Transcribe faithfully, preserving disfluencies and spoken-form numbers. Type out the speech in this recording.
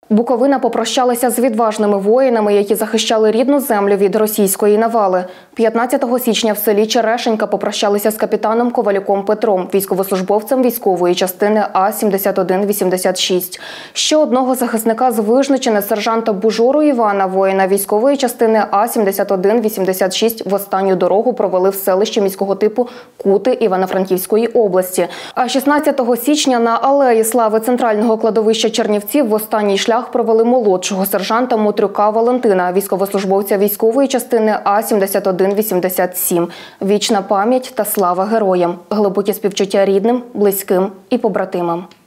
Буковина попрощалася з відважними воїнами, які захищали рідну землю від російської навали. п'ятнадцятого січня в селі Черешенька попрощалися з капітаном Ковалюком Петром, військовослужбовцем військової частини А сімдесят один вісімдесят шість. Ще одного захисника з Вижничини, сержанта Бужору Івана, воїна військової частини А сімдесят один вісімдесят шість, в останню дорогу провели в селищі міського типу Кути Івано-Франківської області. А шістнадцятого січня на Алеї Слави центрального кладовища Чернівців в останній шлях провели молодшого сержанта Мотрюка Валентина, військовослужбовця військової частини А сімдесят один вісімдесят сім. Вічна пам'ять та слава героям, глибокі співчуття рідним, близьким і побратимам.